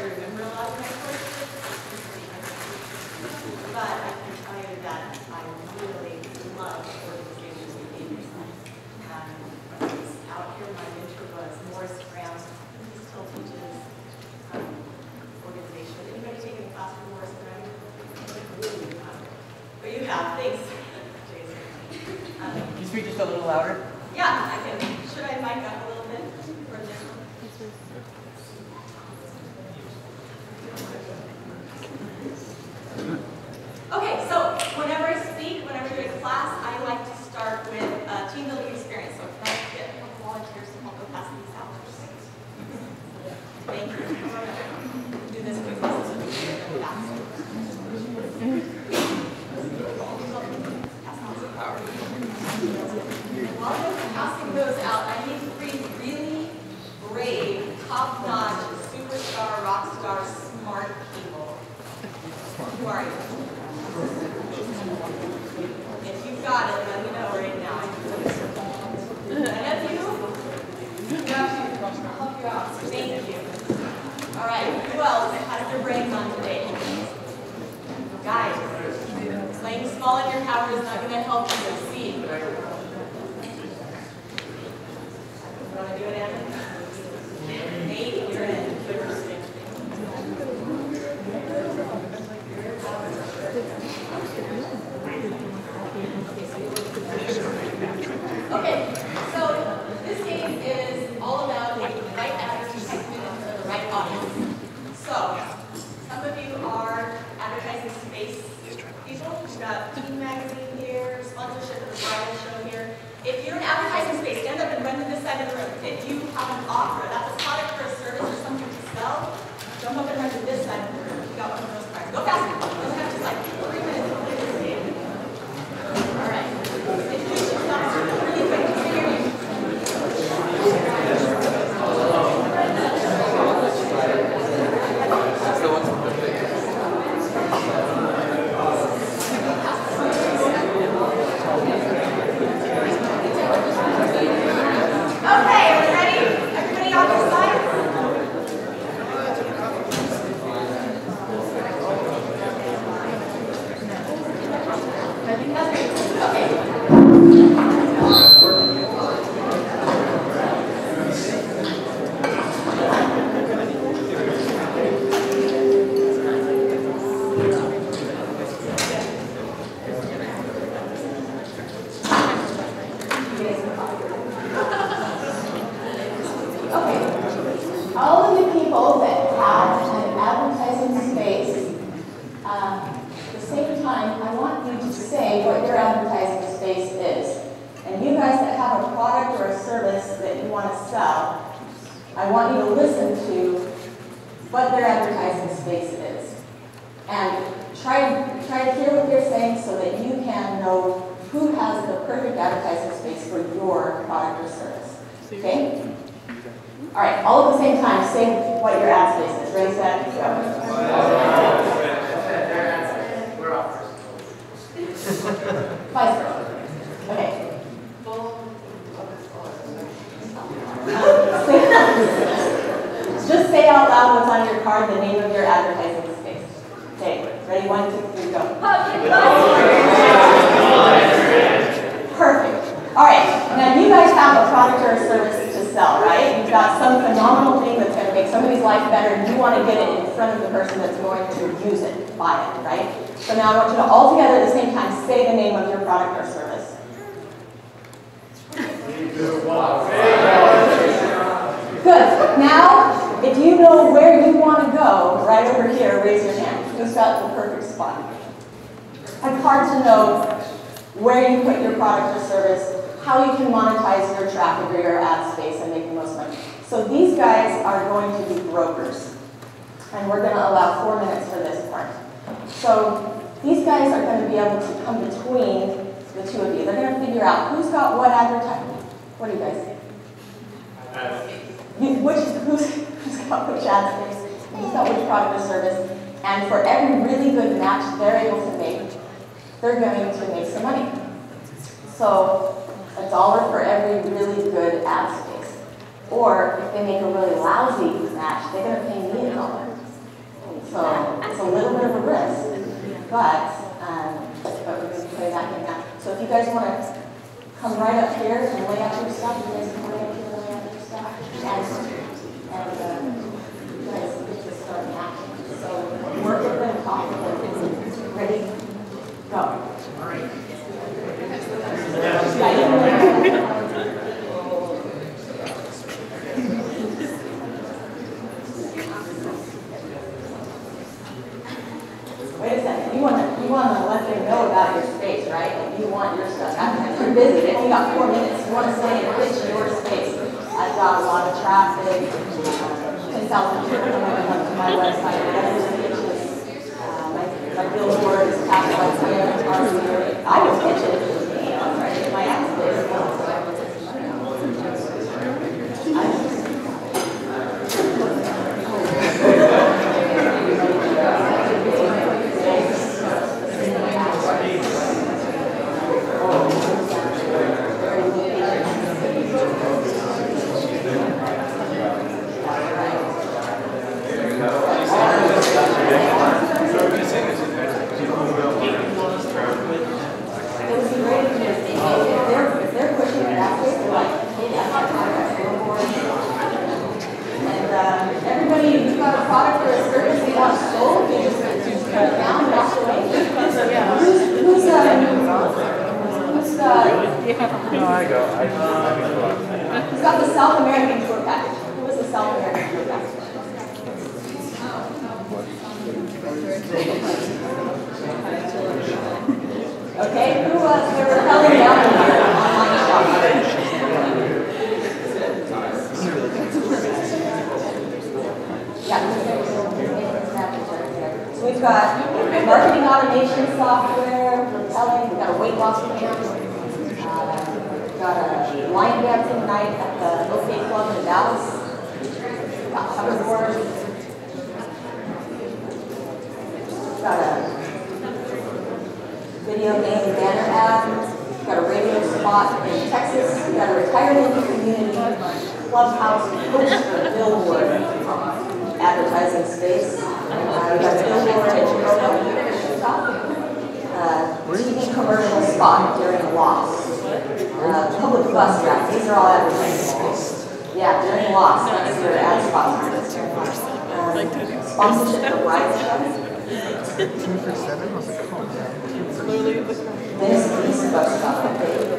necessarily remember a lot of my courses, but I can tell you that I really love organizational behavior science. I was out here, my mentor was Morris Graham. He still teaches organization. Anybody taking a class from Morris Graham? But you have, thanks, Jason. Can you speak just a little louder? Yeah, I can. Should I mic up a little bit for this one? Okay, so whenever I speak, whenever you're in class, I like to start with a team building experience. So can I get a couple volunteers to help me pass these out? Thank you. Do this quickly. While I'm passing those out, I need 3 really brave, top-notch, superstar, rock star, smart people. Who are you? If you've got it, let me know right now. Any of you? Got you. I'll help you out. Thank you. All right. Who else has their brains on today? Guys, playing small in your power is not going to help you succeed. You want to do it, Anna? Nate, you're in. Okay, so this game is all about the right advertisement for the right audience. So, some of you are advertising space people. We've got Teen Magazine here, sponsorship of the bridal show here. If you're in advertising space, stand up and run to this side of the room. If you have an offer, that's a product or a service or something to sell, jump up and run to this side of the room. You got one of those cards. Go faster. Doesn't have just like 3 minutes to play this game. All right. Introduce yourself really quick. Just to hear you. Okay, are we ready? Everybody on your side? Okay. All of the people that have an advertising space, at the same time, I want you to say what your advertising space is. And you guys that have a product or a service that you want to sell, I want you to listen to what their advertising space is. And try to hear what they're saying so that you can know who has the perfect advertising space for your product or service. Okay? All right, all at the same time, say what your ad space is. Ready, set, go. We're off first. Pfizer. Okay. Just say out loud what's on your card, the name of your advertising space. Okay, ready? 1, 2, 3, go. Perfect. All right, now you guys have a product or a service to sell, right? You've got some phenomenal thing that's going to make somebody's life better, and you want to get it in front of the person that's going to use it, buy it, right? So now I want you to all together at the same time say the name of your product or service. Good. Now, if you know where you want to go, right over here, raise your hand. Who's got the perfect spot? It's hard to know where you put your product or service, how you can monetize your traffic or your ad space and make the most money. So these guys are going to be brokers. And we're going to allow 4 minutes for this part. So these guys are going to be able to come between the two of you. They're going to figure out who's got what advertising. What do you guys think? Who's got which ad space? Who's got which product or service? And for every really good match they're able to make, they're going to make some money. So $1 for every really good ad space. Or if they make a really lousy match, they're going to pay me $1. but we're going to play that game now. So if you guys want to come right up here and lay out your stuff, you guys come right up here and lay out your stuff. And you guys get to start acting. So work with them, talk with them. Ready? Go. All right. Wait a second. You want to let them know about your space, right? Like you want your stuff. You're busy. They only got 4 minutes. You want to say and pitch your space. I've got a lot of traffic. 10,000 people coming to my website. My billboard is capitalized here. I would pitch it if it was me. I'm trying to get my ad space. Who's got the South American tour package? Who was the South American tour package? Okay, who was they were telling me out here online shop? So we've got marketing automation software, we've got a weight loss plan. Got a line dancing night at the OK Club in Dallas. Got hoverboard. Got a video game banner ad. Got a radio spot in Texas. Got a retirement community clubhouse poster billboard advertising space. We got a billboard in Chicago. TV commercial spot during a loss. Public bus route. These are all advertising. Yeah, during loss. That's your ad spots. Sponsorship for Rise Show. 247 was a call. This is bus stop.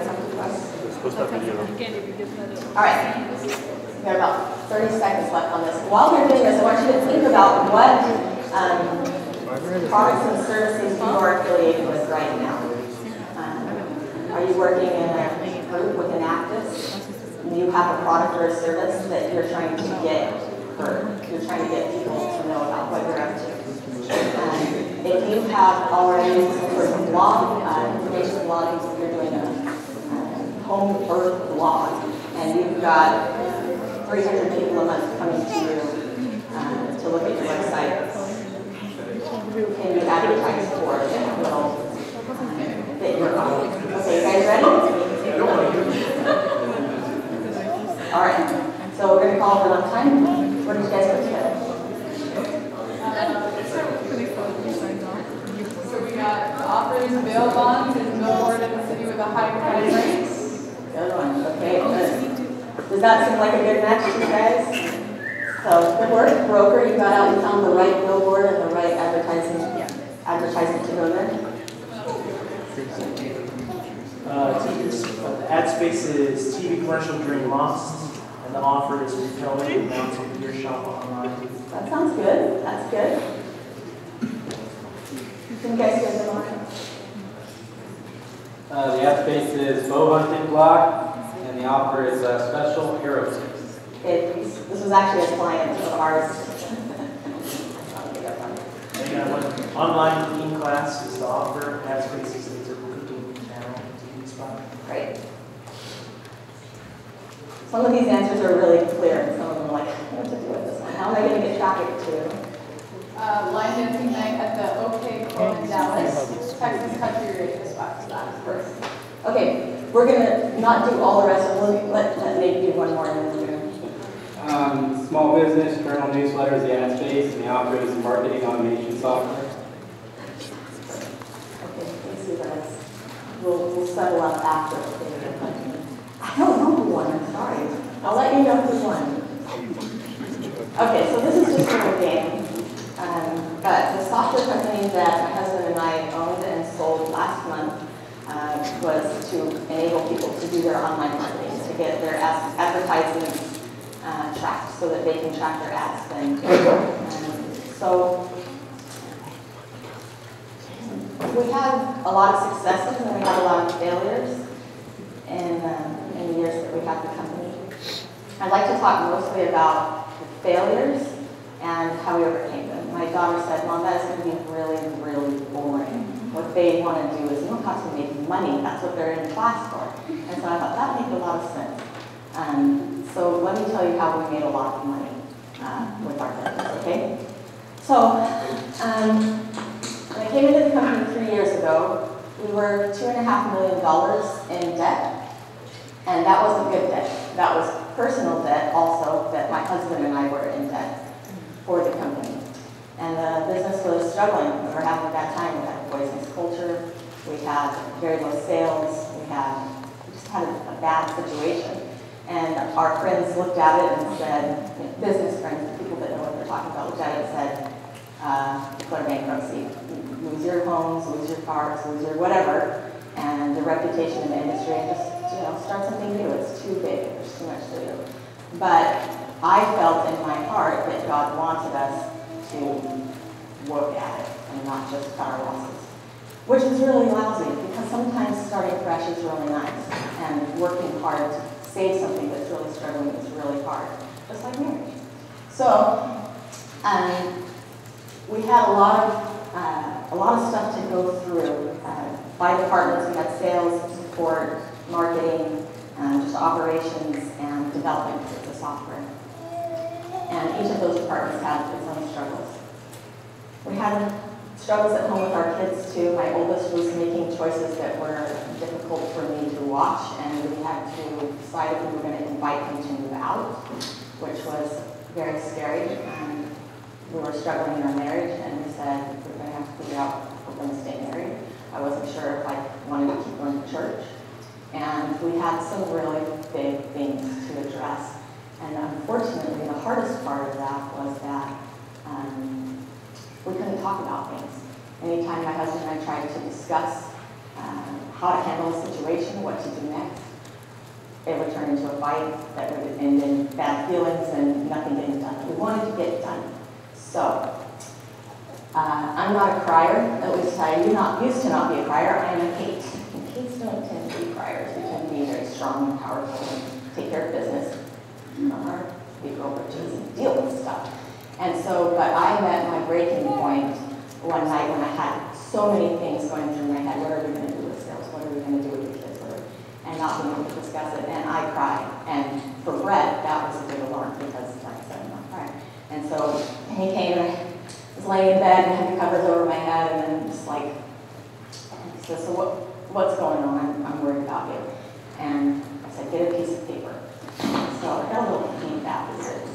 Alright. We've got about 30 seconds left on this. While we're doing this, I want you to think about what products and services you are affiliated with right now. Are you working in a group with an activist? Do you have a product or a service that you're trying to get heard? You're trying to get people to know about what you're up to. If you have already some sort of blog, information blogging, you're doing a home birth blog, and you've got 300 people a month coming to you to look at your website, who can you advertise for that will fit your audience? Okay, you guys ready? All right, so we're going to call it on time. What did you guys put together? So we got the offers, bail bonds, and billboard in the city with a high price rate. Good one. Okay, good. Does that seem like a good match to you guys? So good work, broker. You got out and found the right billboard and the right advertising to go there. The ad space is TV commercial during Lost, and the offer is repelling and mounting your shop online. That sounds good. That's good. Can you guys get them on? The ad space is bow hunting blog, and the offer is special hero tips. This was actually a client of ours. And online cooking class is the offer. Ad space is a cooking channel, TV spot. Great. Some of these answers are really clear, and some of them are like, what to do with this one? How am I going to get traffic to? Line dancing night at the OK Club in Dallas. Texas country radio spot. So that's first. Okay, we're going to not do all the rest of them. Let Nate do one more and then we're going to. Small business, journal newsletters, the ad space, and the offer is marketing automation software. we'll settle up after. I don't know who won, I'm sorry. I'll let you know who won. Okay, so this is just a little game. But the software company that my husband and I owned and sold last month was to enable people to do their online marketing, to get their advertisements tracked so that they can track their ad spend. So we had a lot of successes and we had a lot of failures in the years that we had the company. I'd like to talk mostly about the failures and how we overcame them. My daughter said, Mom, that is going to be really, really boring. What they want to do is, you don't have to make money. That's what they're in class for. And so I thought, that made a lot of sense. So let me tell you how we made a lot of money with our business, okay? So when I came into the company 3 years ago, we were $2.5 million in debt. And that wasn't good debt. That was personal debt also, that my husband and I were in debt for the company. And the business was struggling. We were having a bad time. We had a poisonous culture. We had very low sales. We just had a bad situation. And our friends looked at it and said, business friends, people that know what they're talking about, looked at it and said, declare bankruptcy. Lose your homes, lose your cars, lose your whatever, and your reputation in the industry, and just start something new. It's too big. There's too much to do. But I felt in my heart that God wanted us to work at it and not just cut our losses, which is really lousy because sometimes starting fresh is really nice, and working hard to save something that's really struggling is really hard, just like marriage. So we had a lot of stuff to go through. By departments, we had sales, support, marketing, just operations, and development of the software. And each of those departments had its own struggles. We had struggles at home with our kids too. My oldest was making choices that were difficult for me to watch, and we had to decide if we were going to invite him to move out, which was very scary. We were struggling in our marriage, and we said we're going to have to figure out if we're going to stay married. I wasn't sure if I wanted to keep going to church. And we had some really big things to address. And unfortunately, the hardest part of that was that we couldn't talk about things. Anytime my husband and I tried to discuss how to handle a situation, what to do next, it would turn into a fight that would end in bad feelings and nothing getting done. We wanted to get it done. So, I'm not a crier, at least I used to not be a crier. I am a Kate. And Kates don't tend to be criers. We tend to be very strong and powerful and take care of business. Our big girl britches and deal with stuff. And so, but I met my breaking point one night when I had so many things going through my head. What are we going to do with sales? What are we going to do with the kids? And not being able to discuss it. And I cried. And for Brett, that was a big alarm because, like I said, I'm not crying. And so he came and I was laying in bed and had the covers over my head, and then just like, he said, so what's going on? I'm worried about you. And I said, get a piece of paper. So I got a little feedback. Is it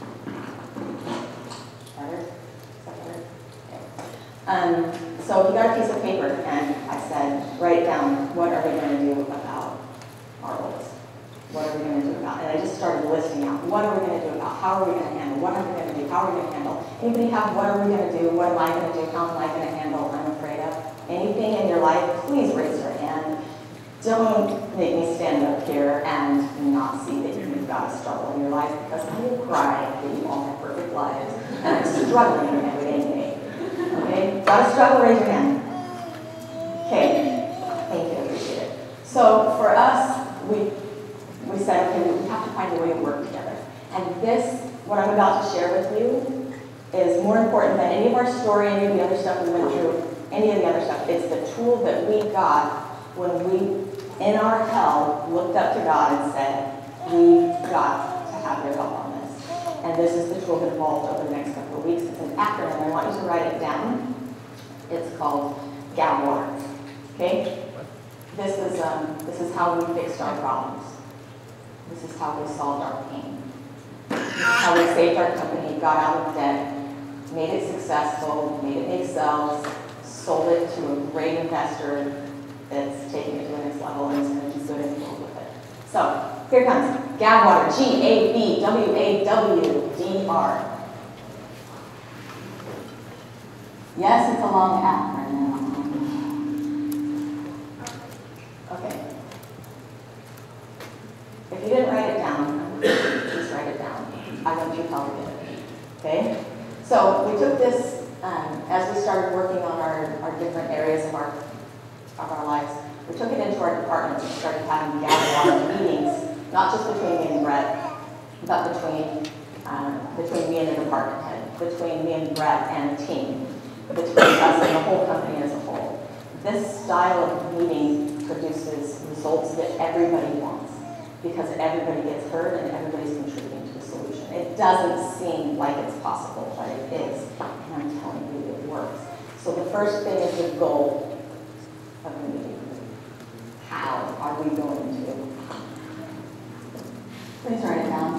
better? Is that better? Okay. So he got a piece of paper, and I said, write down, what are we going to do about our roles? What are we going to do about it? And I just started listing out, what are we going to do about, how are we going to handle, what are we going to do, how are we going to handle? Anybody have, what are we going to do, what am I going to do, how am I going to handle, I'm afraid of? Anything in your life, please raise your hand. Don't make me stand up here and not see that you've got a struggle in your life, because I will cry that you all have perfect lives, and I'm struggling every day. Okay? Got a struggle, raise your hand. Okay. Thank you, I appreciate it. So for us, we said, okay, we have to find a way to work together. And this, what I'm about to share with you, is more important than any of our story, any of the other stuff we went through, any of the other stuff. It's the tool that we got when we, in our hell, looked up to God and said, we've got to have your help on this. And this is the tool that evolved over the next couple of weeks. It's an acronym. I want you to write it down. It's called GABWAR. Okay? This is how we fixed our problems. This is how we solved our pain. This is how we saved our company, got out of debt, made it successful, made it make sales, sold it to a great investor, that's taking it to the next level and is going to do good and build with it. So here comes Gabwater, Gabwawdr. Yes, it's a long acronym. Okay. If you didn't write it down, just write it down. I want you to tell me it. Okay? So we took this as we started working on our different areas of our lives. We took it into our departments and started having Gabwater meetings, not just between me and Brett, but between me and the department head, between me and Brett and the team, between us and the whole company as a whole. This style of meeting produces results that everybody wants because everybody gets heard and everybody's contributing to the solution. It doesn't seem like it's possible, but it is, and I'm telling you it works. So the first thing is the goal of the meeting. How are we going to? Please write it down.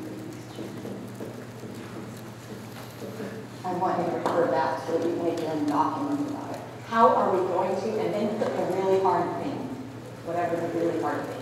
I want you to refer back so that you can make your own document about it. How are we going to? And then put the really hard thing, whatever the really hard thing is.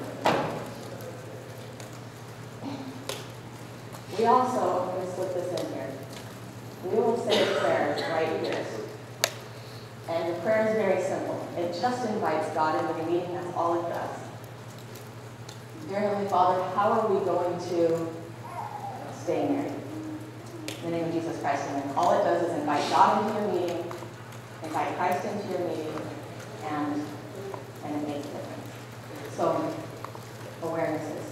We also, I'm going to slip this in here. We will say prayers right here. And the prayer is very simple. It just invites God into the meeting. That's all it does. Dear Heavenly Father, how are we going to stay married? In the name of Jesus Christ, amen. All it does is invite God into your meeting, invite Christ into your meeting, and it makes a difference. So, awarenesses.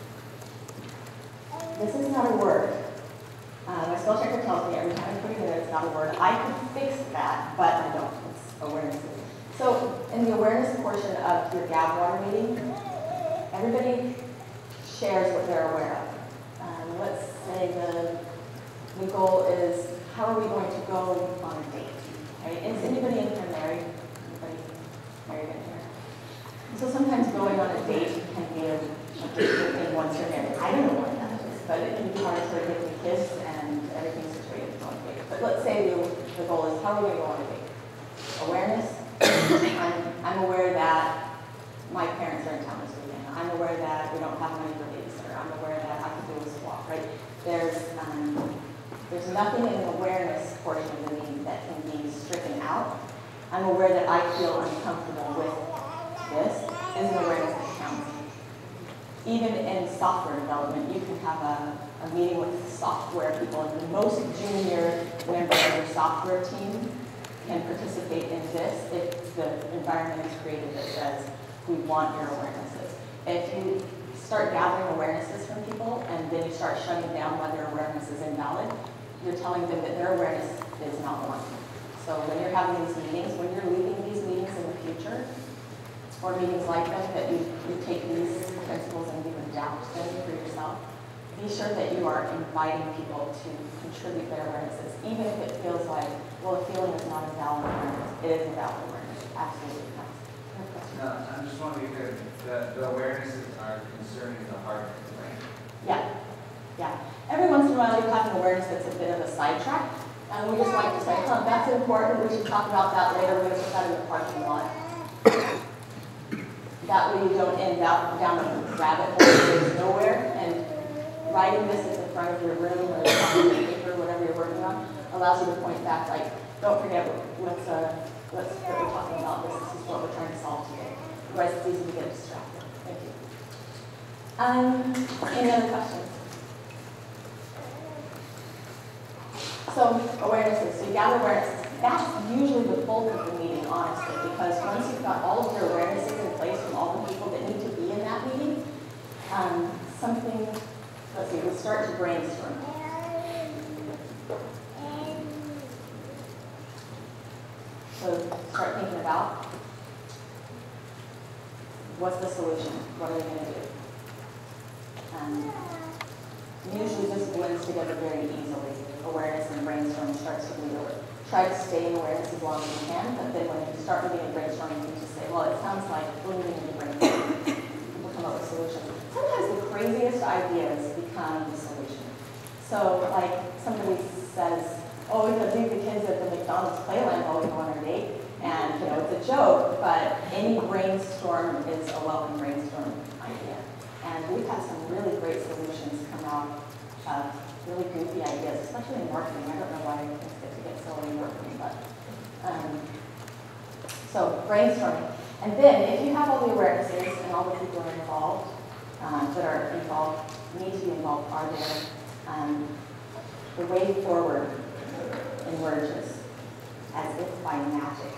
This is not a word. My spell checker tells me every time I put it in, it's not a word. I could fix that, but I don't. It's awarenesses. So, in the awareness portion of your Gabwater meeting, everybody shares what they're aware of. Let's say the goal is, how are we going to go on a date? Right? Is anybody in here married? Anybody married in here? So sometimes going on a date can be a different thing once you're married. I don't know what that is, but it can be hard to get the kiss and everything's situated to go on a date. But let's say the goal is, how are we going to go on a date? Awareness. I'm aware that my parents are in town this weekend. I'm aware that we don't have money for babysitter. I'm aware that I can do a swap, right? There's nothing in the awareness portion of the meeting that can be stricken out. I'm aware that I feel uncomfortable with this. Is an awareness that counts. Even in software development, you can have a meeting with software people, and the most junior member of your software team can participate in this if the environment is created that says, we want your awarenesses. If you start gathering awarenesses from people and then you start shutting down why their awareness is invalid, you're telling them that their awareness is not one. So when you're having these meetings, when you're leaving these meetings in the future, or meetings like them, that you take these principles and you adapt them for yourself, be sure that you are inviting people to contribute their awarenesses, even if it feels like, well, a feeling is not a valid awareness. It is a valid awareness. Absolutely. No, I'm just wondering if the awarenesses are concerning the heart, right? Yeah. Every once in a while you have an awareness that's a bit of a sidetrack. And we just like to say, that's important. We should talk about that later. We're going to put that in the parking lot. That way you don't end up down a rabbit hole that goes nowhere. And writing this in front of your room or on your paper, whatever you're working on, allows you to point back, like, don't forget what's what we're talking about. This is what we're trying to solve today. Otherwise, it's easy to get distracted. Thank you. Any other questions? So, awarenesses. So you gather awarenesses. That's usually the bulk of the meeting, honestly, because once you've got all of your awarenesses in place from all the people that need to be in that meeting, let's see, we'll start to brainstorm. So start thinking about, what's the solution? What are we going to do? Usually this blends together very easily. Awareness and brainstorming starts to bleed over. Try to stay in awareness as long as you can, but then when you start moving in brainstorming, you just say, well, it sounds like we're moving into brainstorming. We'll come up with solutions. Sometimes the craziest ideas become the solution. So, like, somebody says, oh, we're going to leave the kids at the McDonald's playland while we go on our date. And, it's a joke, but any brainstorm is a welcome brainstorm idea. And we've had some really great solutions come out of really goofy ideas, especially in marketing. I don't know why things get so in marketing, but so brainstorming. And then if you have all the awarenesses and all the people are involved, need to be involved, are there, the way forward emerges as if by magic.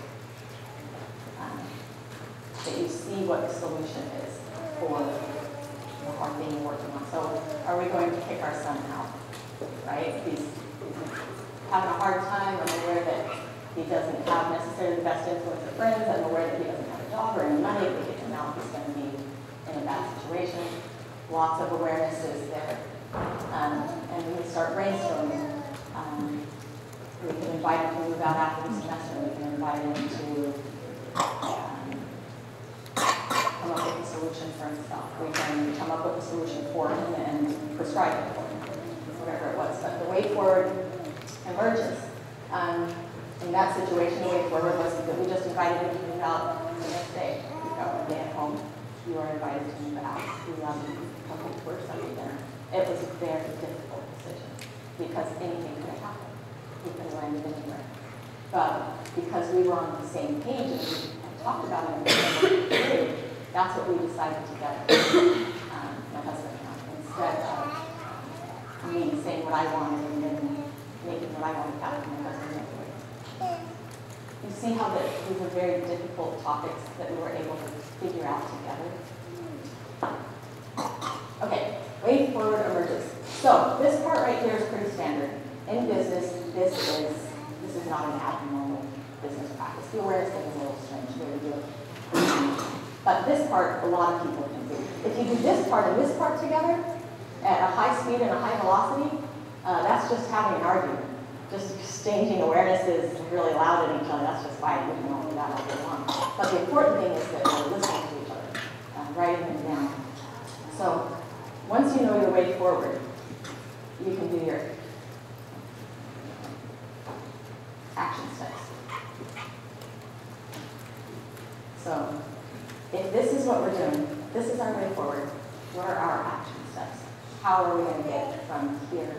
That you see what the solution is for the hard thing you're working on. So are we going to kick our son out, right? He's having a hard time. I'm aware that he doesn't have necessarily the best influence of friends. I'm aware that he doesn't have a job or any money. If we kick him out, he's going to be in a bad situation. Lots of awareness is there. And when we start brainstorming, we can invite him to move out after the semester. We can invite him to come up with a solution for himself. We can come up with a solution for him and prescribe it for him, whatever it was. But the way forward emerges. In that situation, the way forward was that we just invited him to move out the next day. You got one day at home. You are invited to move out. We love you. Come to work Sunday dinner. It was a very difficult decision because anything could have happened. He could have landed anywhere. But because we were on the same page and we had talked about it, that's what we decided together. My husband and I, instead of me saying what I wanted and then making what I wanted happen, my husband went away. You see how these are very difficult topics that we were able to figure out together. Okay, way forward emerges. So this part right here is pretty standard. In business, this is not an abnormal business practice. The awareness thing is a little strange way to do it. But this part, a lot of people can do. If you do this part and this part together at a high speed and a high velocity, that's just having an argument. Just exchanging awarenesses really loud at each other. That's just fine. We can all do that all day long. But the important thing is that we're listening to each other, writing them down. So once you know your way forward, you can do your action steps. So if this is what we're doing, this is our way forward, what are our action steps? How are we going to get from here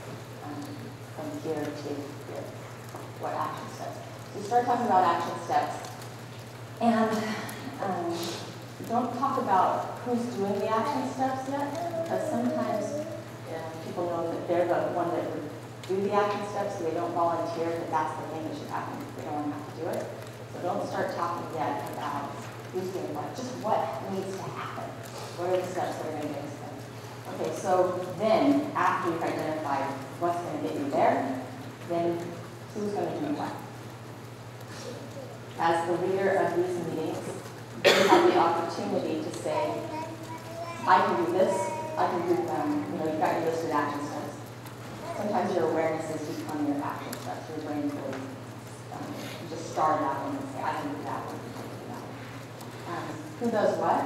to here? What action steps? So you start talking about action steps, and don't talk about who's doing the action steps yet, because sometimes people know that they're the one that would do the action steps, so they don't volunteer that that's the thing that should happen. They don't want to have to do it. So don't start talking yet about who's doing what, just what needs to happen. What are the steps that are going to get us there? Okay, so then, after you've identified what's going to get you there, then who's going to do what? As the leader of these meetings, you have the opportunity to say, I can do this, I can do, you've got your listed action steps. Sometimes your awarenesses become your action steps. Your brain will just start that one and say, I can do that one, I can do that one. Who does what?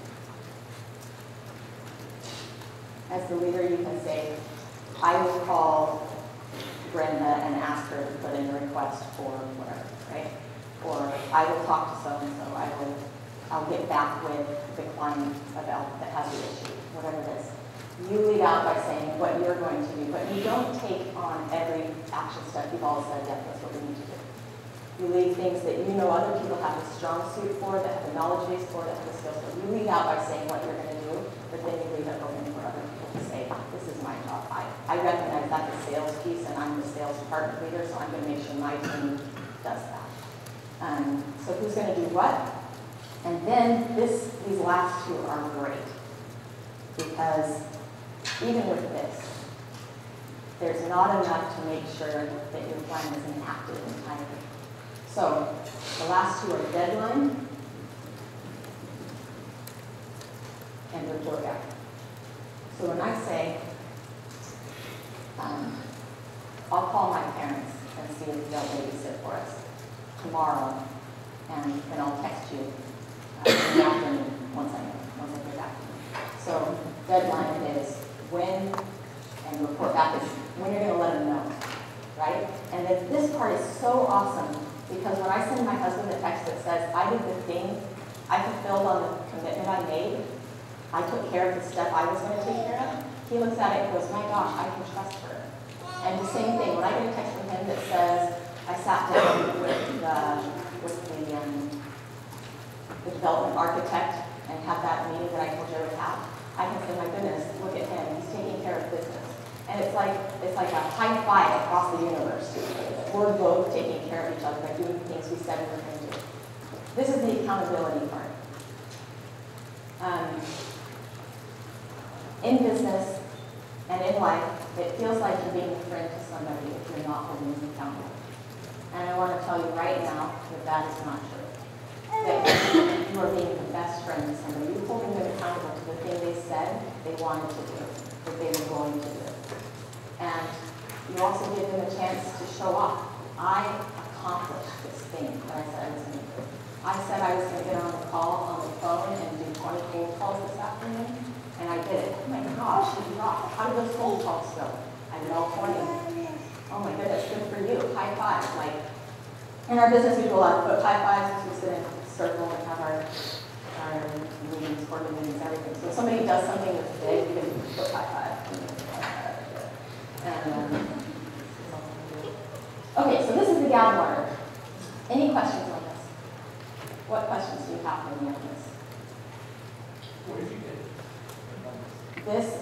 As the leader, you can say, I will call Brenda and ask her to put in a request for whatever, right? Or I will talk to so-and-so. I'll get back with the client about that has the issue, whatever it is. You lead out by saying what you're going to do, but you don't take on every action step. You've all said, yeah, that's what we need to do. You leave things that you know other people have a strong suit for, that have a knowledge base for, that have a skill set. You lead out by saying what you're going to do, but then you leave it open for other people to say, this is my job. I recognize that's a sales piece, and I'm the sales department leader, so I'm going to make sure my team does that. So who's going to do what? And then these last two are great, because even with this, there's not enough to make sure that your plan is enacted entirely. So the last two are deadline and report back. So when I say, I'll call my parents and see if they'll babysit for us tomorrow, and then I'll text you in the afternoon once I get back. So deadline is when, and report back is when you're going to let them know, right? And then this part is so awesome Because when I send my husband a text that says, I did the thing, I fulfilled on the commitment I made, I took care of the stuff I was going to take care of, he looks at it and goes, my gosh, I can trust her. And the same thing, when I get a text from him that says, I sat down with the development architect and had that meeting that I told you I would have, I can say, my goodness, look at him, he's taking care of business. And it's like a high five across the universe. We're both taking care of each other by doing things we said we were going to do. This is the accountability part. In business and in life, it feels like you're being a friend to somebody if you're not holding them accountable. And I want to tell you right now that that is not true. That you are being the best friend to somebody. You're holding them accountable to the thing they said they wanted to do, that they were going to do. And you also give them a chance to show off. I accomplished this thing that I said I was going to do. I said I was going to get on the phone and do 20 cold calls this afternoon, and I did it. Oh my gosh, you rock. How did those cold calls go? I did all 20. Oh my goodness, good for you. High five. Like, in our business, we do a lot of high fives. We sit in a circle and have our meetings, quarterly meetings, everything. So if somebody does something that's big, we can put high five. Okay, so this is the gal water. Any questions on this? What questions do you have for me on this? What did you get?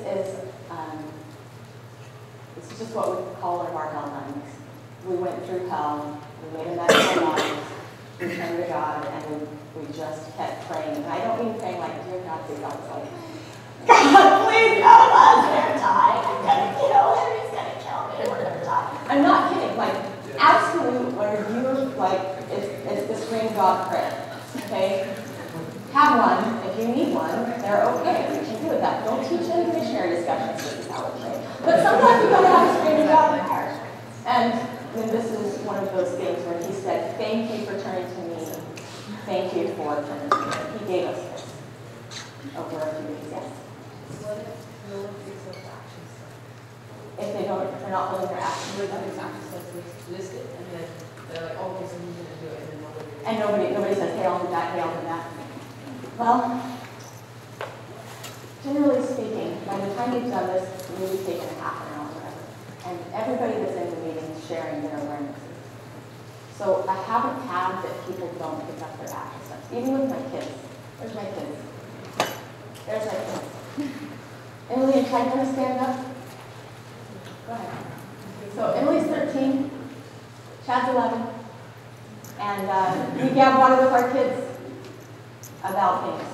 This is just what we call one of our hell nights. We went through hell, we made a mess of our lives, we turned to God, and we just kept praying. And I don't mean praying like, dear God, please help us. Like, God, please help us, they're dying. I'm gonna kill him, he's gonna kill me, we're gonna die. I'm not kidding, like, absolute, where you, like, it's the scream God prayer, okay? Have one, if you need one, they're okay, you can do with that. Don't teach them missionary discussions, this is how we pray. But sometimes you gotta have a scream God prayer. And then this is one of those things where he said, thank you for turning to me, thank you for turning to me. He gave us this over a few weeks, yes. What if no one takes those actions? If they're not holding their action. What if there's action steps listed, and then they're like, oh, okay, someone's gonna do it, and then nobody. And nobody says, hey, I'll do that, hey, I'll do that. Well, generally speaking, by the time you've done this, maybe taken a half an hour or whatever. And everybody that's in the meeting is sharing their awarenesses. So I haven't had that people don't pick up their action steps. Even with my kids. Where's my kids? There's my kids. Emily and Chad, want to stand up? Go ahead. So Emily's 13, Chad's 11, and we gab water with our kids about things.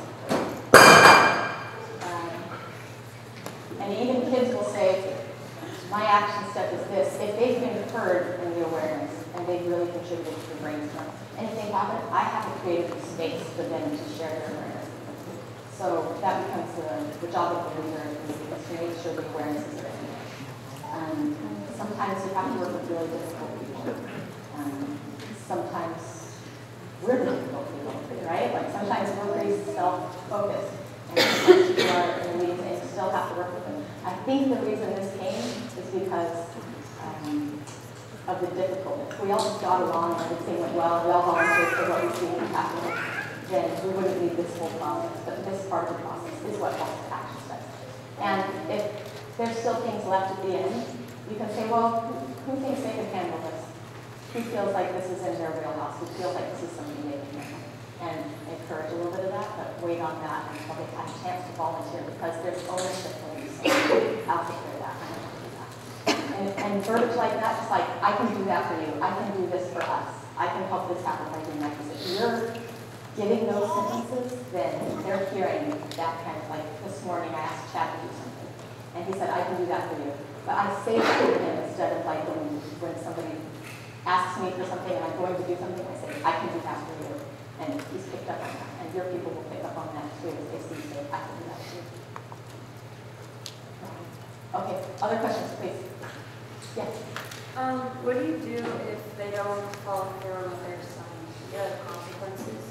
And even kids will say, my action step is this. If they've been heard in the awareness and they've really contributed to the brainstorm, anything happen, I haven't created a space for them to share their awareness. So that becomes the job of the leader is to make sure the awareness is written. Sometimes you have to work with really difficult people. Sometimes we're difficult people, right? Like sometimes we're pretty self-focused. And sometimes people are in the meetings and you still have to work with them. I think the reason this came is because of the difficulty. If we all just got along and everything went well, we all volunteered for what we see happening, then we wouldn't need this whole process. But this part of the process is what helps the action steps. And if there's still things left at the end, you can say, well, who thinks they can handle this? Who feels like this is in their wheelhouse? Who feels like this is something they can handle? And encourage a little bit of that, but wait on that until they have a chance to volunteer because there's ownership when you say, I'll take care of that, I'm going to do that. And verbiage like that, it's like, I can do that for you. I can do this for us. I can help this happen by doing that. Because if you're giving those sentences, then they're hearing that kind of like, this morning I asked Chad to do something. And he said, I can do that for you. But I say that to him instead of like when somebody asks me for something and I'm going to do something, I say, I can do that for you. And he's picked up on that. And your people will pick up on that too if they see you say, I can do that too. Okay, other questions, please. Yes. What do you do if they don't follow through on what they're saying? Do you have consequences?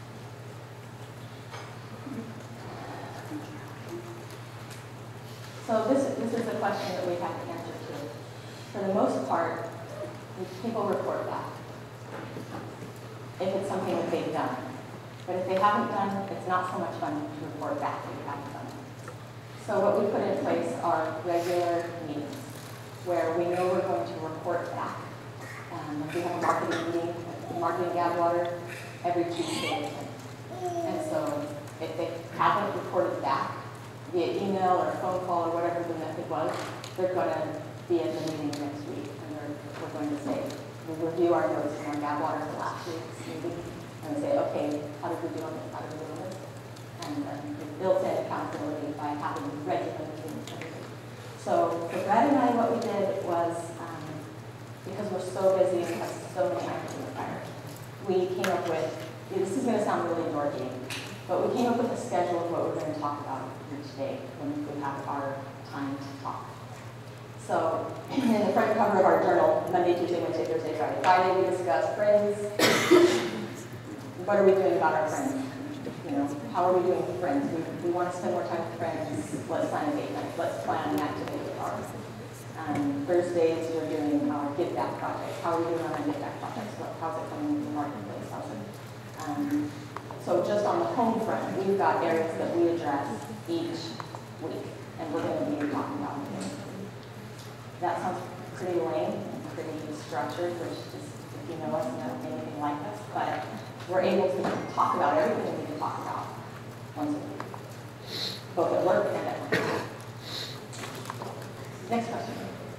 So this is a question that we have to answer to. For the most part, people report back. if it's something that they've done. But if they haven't done, it's not so much fun to report back that you haven't done. So what we put in place are regular meetings where we know we're going to report back. We have a marketing meeting, marketing Gadwater, every Tuesday. And so if they haven't reported back via email or phone call or whatever the method was, they're going to be at the meeting next week. And we're going to say, we review our notes from our Gadwater for last week's meeting. And we say, okay, how did we do on this? How did we do on this? And we built in accountability by having regular meetings every week. So for Brad and I, what we did was, because we're so busy and have so many irons in the fire, we came up with, this is going to sound really dorky, but we came up with a schedule of what we're going to talk about each day when we have our time to talk. So in the front cover of our journal, Monday, Tuesday, Wednesday, Thursday, Friday. Friday we discuss friends. What are we doing about our friends? You know, how are we doing with friends? We want to spend more time with friends. Let's plan a date night. Let's plan an activity with ours. Thursdays we're doing our give back projects. How are we doing on our give back projects? How's it coming in the marketplace? How's it? So just on the home front, we've got areas that we address each week, and we're going to be talking about them. That sounds pretty lame and pretty structured, which is, if you know us, you don't know anything like us, but we're able to talk about everything we can talk about once a week, both at work and at home. Next question.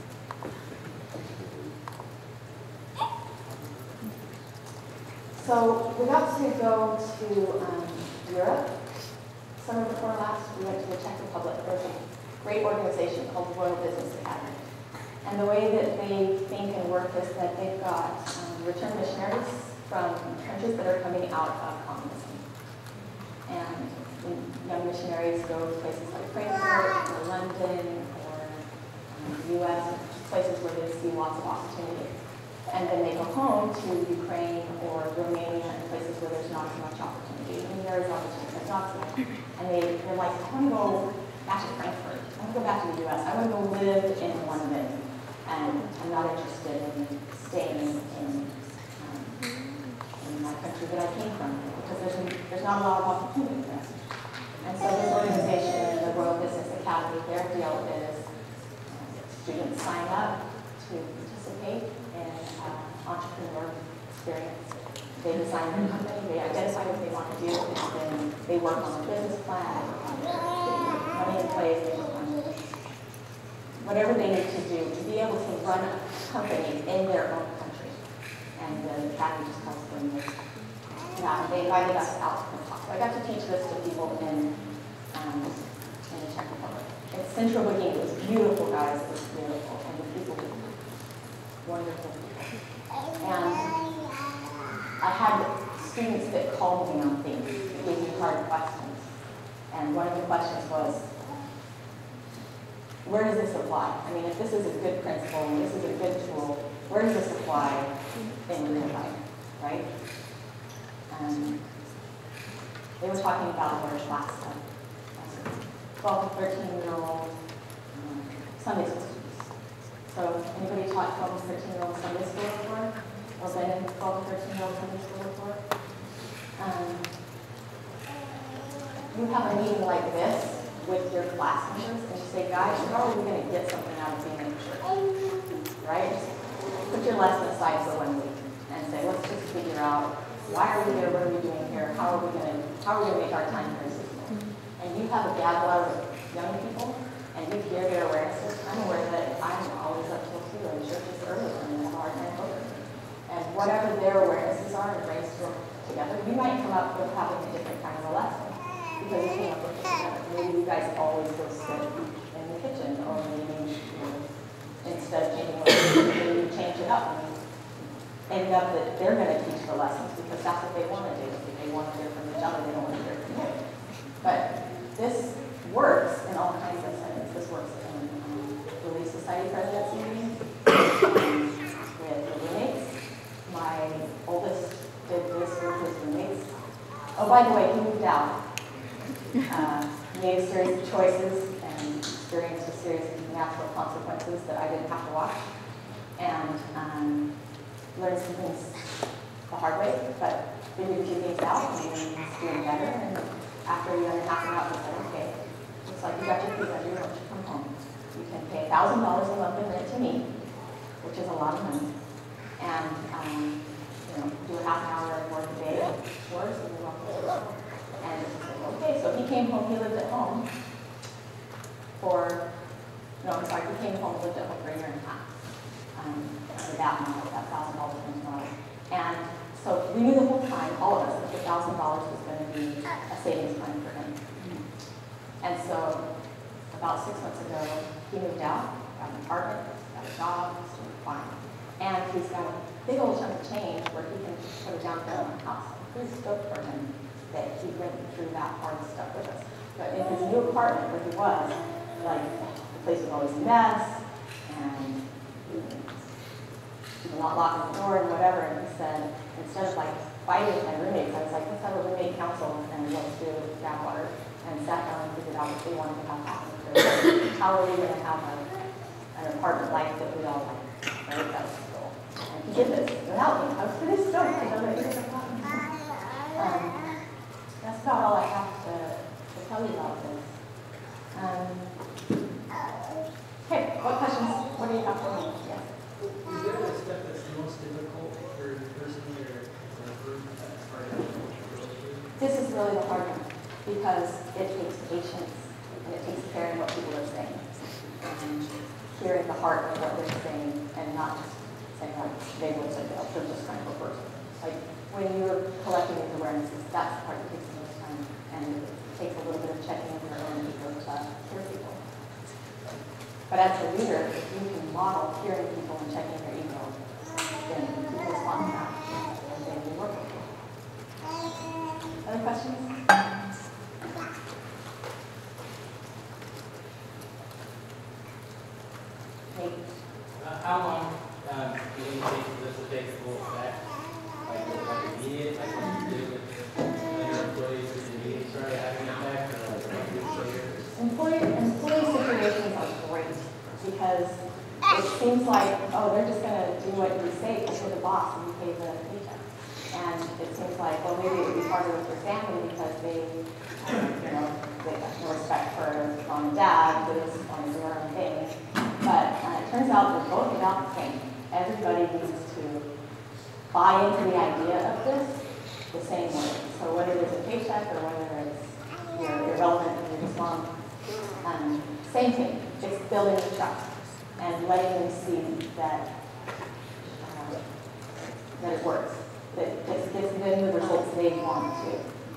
So we got to go to Europe. Summer before last, we went to the Czech Republic. There's a great organization called the Royal Business Academy. And the way that they think and work is that they've got return missionaries from countries that are coming out of communism. And young missionaries go to places like Frankfurt or London or the U.S., places where they see lots of opportunity. And then they go home to Ukraine or Romania and places where there's not as much opportunity. I mean, there is opportunity, but not so much. And they're like, I want to go back to Frankfurt. I want to go back to the U.S. I want to go live in London. And I'm not interested in staying in my country that I came from because there's not a lot of opportunity there. And so this organization, the Royal Business Academy, their deal is students sign up to participate in entrepreneur experience. They design their company, they identify what they want to do, and then they work on a business plan, money in place, they work on whatever they need to do to be able to run a company in their own country. And the academy just helps them with that. They invited us out to talk. So I got to teach this to people in the Czech Republic. It's Central Bohemia. It was beautiful, guys. It was beautiful. And the people were wonderful people. And I had students that called me on things, that gave me hard questions. And one of the questions was, where does this apply? I mean, if this is a good principle, and this is a good tool, where does this apply in real life, right? They were talking about their last 12 to 13-year-old Sunday school students. So anybody taught 12 to 13-year-old Sunday school before? Or been in 12 to 13-year-old Sunday school before? You have a meeting like this with your class members and you say, guys, how are we going to get something out of being in church? Right? Just put your lesson aside for 1 week and say, let's just figure out why are we here, what are we doing here, how are we going to make our time here useful? And you have a Gadwater of young people and you hear their awarenesses. I'm aware that I'm always up till 2 in churches early and have a hard time focusing. And whatever their awarenesses are and brainstorm together, you might come up with having a different kind of a lesson. Because you came up with it together. Maybe you guys always go sit in the kitchen, or maybe instead of changing maybe you change it up and end up that they're going to teach the lessons because that's what they want to do. If they want to hear from each other, they don't want to hear from you. But this works in all kinds of settings. This works in Relief Society presidency meetings with the roommates. My oldest did this with his roommates. Oh, by the way, he moved out. Made a series of choices and experienced a series of natural consequences that I didn't have to watch, and learned some things hard way, but we did 2 things out, and he's doing better, and after a year and a half out, we said, okay, looks like you got your feet under you, why don't you come home? You can pay $1,000 a month in rent to me, which is a lot of money, and do a half an hour of work a day, chores, and you're welcome to go. And he said, okay, so he came home, he lived at home he came home and lived at home for a year and a half. For that amount, that $1,000 $1,000. And so we knew the whole time, all of us, that the $1,000 was going to be a savings plan for him. And so about 6 months ago, he moved out, got an apartment, got a job, he's doing fine. And he's got a big old chunk of change where he can put a down payment on a house. Pretty stoked for him that he went through that hard stuff with us. But in his new apartment where he was, like, the place was always a mess, and he would not lock his door and whatever. And he said, instead of like fighting with my roommates, I was like, let's have a roommate council and let's do grab water. And sat down and figured out what they wanted to have happen. How are we going to have an apartment life that we all like? Right? That was his goal. And he did this without me. I was pretty stoked to know that he was a problem. That's about all I have to tell you about this. Okay, what questions? What do you have for me? Yes. Is there a step that's the most difficult for the person or the group that's part of it? This is really the hard one because it takes patience and it takes caring what people are saying and hearing the heart of what they're saying and not just saying like they would say they're just trying to reverse it. Like when you're collecting these awarenesses, that's the part that takes the most time and it takes a little bit of checking in your own ego to hear people. But as a leader, if you can model hearing people and checking their ego, then people respond to that and then you work with people. Other questions? Nate? How long do you think this will take to pull back? Like immediate, like what you do with your employees in the meeting started having an impact, or like a week later? Employee situations are great because it seems like, oh, they're just going to do what you say because you're the boss and you pay the paycheck. And it seems like, well, maybe it would be harder with your family because they have no respect for mom and dad, they just want to do their own thing. But it turns out they're both about the same. Everybody needs to buy into the idea of this the same way. So whether it's a paycheck or whether it's you're irrelevant and you're just mom, same thing. It's building the trust and letting them see that that it works. That it gets them the results they want to.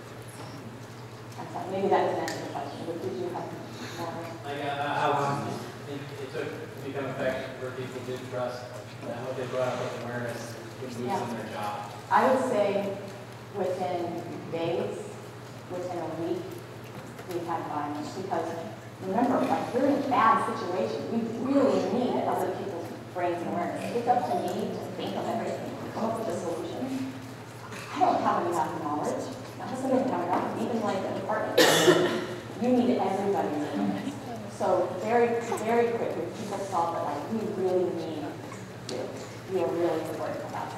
Maybe that doesn't answer the question, but did you have more? Like how long do you think it took to become effective where people did trust that what they brought up with awareness would boost in their job? I would say within days, within a week, we've had violence because remember, like we're in a bad situation. We really need other people's brains and awareness. It's up to me to think of everything, come up with a solution. I don't have enough knowledge. My husband doesn't have enough, even like an apartment. You need everybody's awareness. So very, very quickly, people saw that like we really need you. You are really important to us.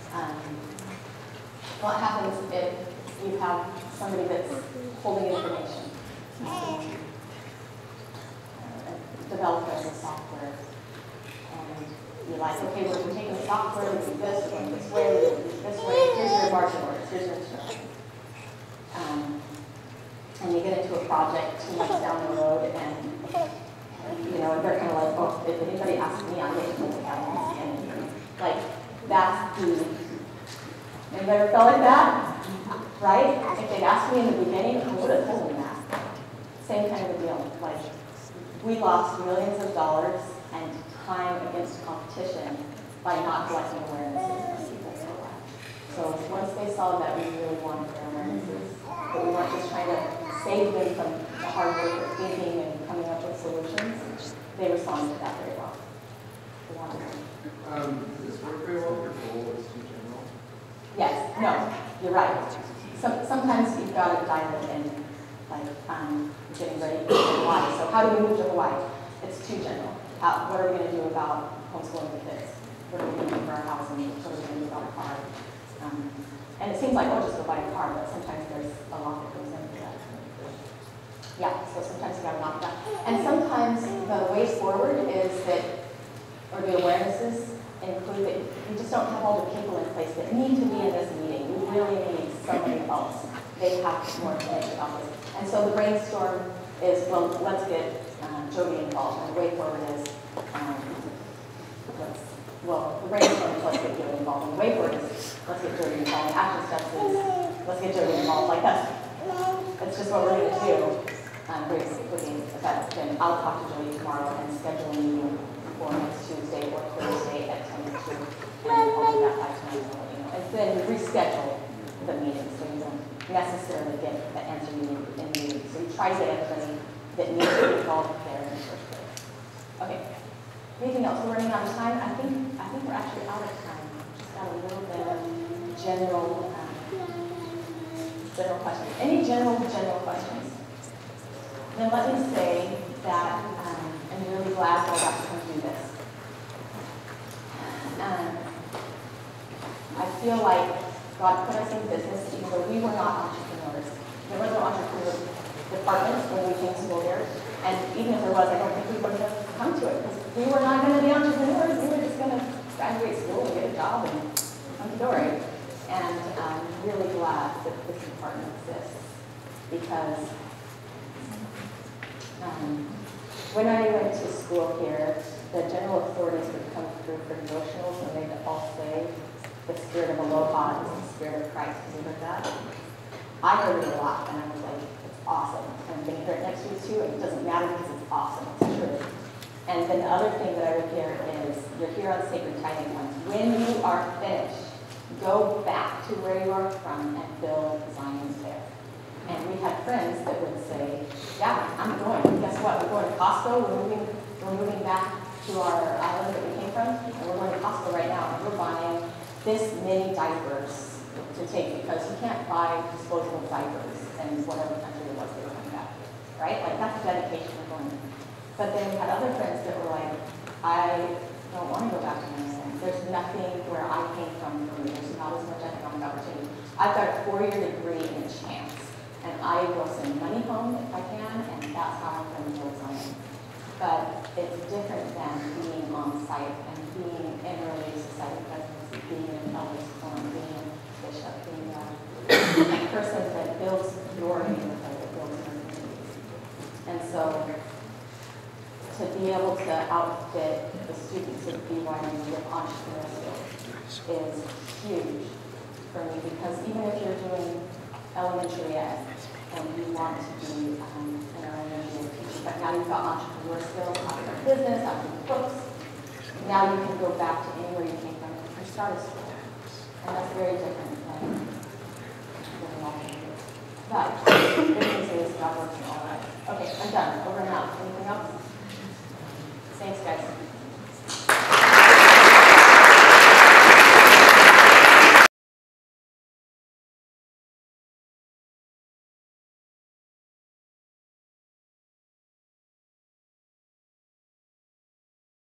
What happens if you have somebody that's holding information? Developer of the software, and you're like, okay, we're taking the software, we do this, we're going this way, we're going this way, here's your marching orders, here's your instructions. And you get into a project 2 months down the road, and they're kind of like, oh, if anybody asks me, I'm going to do it. And like, that's the, anybody ever felt like that? Right? If they'd asked me in the beginning, I would have told them that. Same kind of a deal. Like, we lost millions of dollars and time against competition by not collecting awarenesses from people so well. So once they saw that we really wanted their awarenesses, that we weren't just trying to save them from the hard work of thinking and coming up with solutions, they responded to that very well. They wanted them. Does this work very well if your goal is too general? Yes, no, you're right. Sometimes you've got to dial it in, like getting ready for Hawaii. So how do we move to Hawaii? It's too general. What are we going to do about homeschooling the kids? What are we going to do for our housing? What are we going to do about our car? And it seems like, oh, just go buy a car, but sometimes there's a lot that goes into that. Yeah, so sometimes you gotta knock that. And sometimes the way forward is that, or the awarenesses include that you just don't have all the people in place that need to be in this meeting. You really need somebody else. They have more information about this. And so the brainstorm is, well, let's get Jody involved. And the way forward is, the brainstorm is let's get Jody involved. And the way forward is let's get Jody involved. And action steps is let's get Jody involved. Like that's just what we're going to do. Then I'll talk to Jody tomorrow and schedule a meeting for next Tuesday or Thursday at 10 to 2. And I'll do that by tonight, so you know. And then reschedule the meeting so you don't necessarily get the answer you need in the meeting. So you try to get everybody that needs to be involved there in the first place. Okay. Anything else? We're running out of time. I think we're actually out of time. Just got a little bit of general questions. Any general questions? Then let me say that I'm really glad that I got to come do this. I feel like God put us in business even though we were not entrepreneurs. There was no entrepreneur department when we came to school here. And even if there was, I don't think we would have come to it because we were not going to be entrepreneurs. We were just going to graduate school and get a job and come to door. And I'm really glad that this department exists because when I went to school here, the general authorities would come through for devotionals and they'd all say, the spirit of aloha is the spirit of Christ. Have you heard that? I heard it a lot and I was like, it's awesome. And I'm going to hear it next week too. It doesn't matter because it's awesome. It's true. And then the other thing that I would hear is, you're here on Sacred Tithing Ones. When you are finished, go back to where you are from and build Zion's there. And we had friends that would say, yeah, I'm going. Guess what? We're going to Costco. We're moving back to our island that we came from. And we're going to Costco right now. And we're buying this many diapers to take because you can't buy disposable diapers in whatever country it was they were coming back to. Right? Like, that's dedication we're going to. But then we had other friends that were like, I don't want to go back to my island. There's nothing where I came from for me. There's not as much economic opportunity. I've got a 4-year degree in chance. And I will send money home if I can, and that's how I'm going to build Zion. But it's different than being on site and being in Relief Society presidency, being in Elders Forum, being a bishop, being a person that builds your neighborhood, that builds your community. And so to be able to outfit the students of BYU with entrepreneurial skills is huge for me because even if you're doing elementary ed and you want to be an elementary teacher, but now you've got entrepreneur skills, how to run a business, how to do books, now you can go back to anywhere you came from and start a school. And that's very different than living all the years. But the good news is God works in all that. Okay, I'm done. Over and out. Anything else? Thanks, guys.